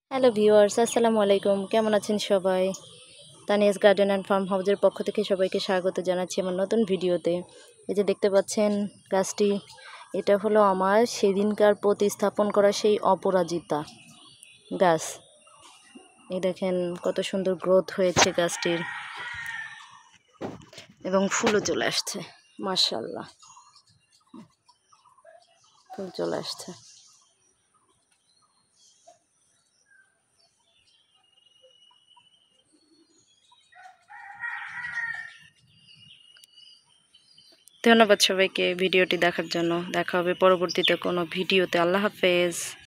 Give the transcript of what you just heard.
Hello viewers, আসসালামু আলাইকুম। কেমন আছেন সবাই? তানিয়াস গার্ডেন অ্যান্ড ফার্ম হাউসের পক্ষ থেকে সবাইকে স্বাগত জানাচ্ছি আমার নতুন ভিডিওতে। এই যে দেখতে পাচ্ছেন গাছটি, এটা হলো আমার সেদিনকার প্রতিস্থাপন করা সেই অপরাজিতা গাছ। এই দেখেন কত সুন্দর গ্রোথ হয়েছে গাছটির এবং ফুলও চলে আসছে। মাশাআল্লাহ, ফুল চলে আসছে। ধন্যবাদ সবাইকে ভিডিওটি দেখার জন্য। দেখা হবে পরবর্তীতে কোনো ভিডিওতে। আল্লাহ হাফেজ।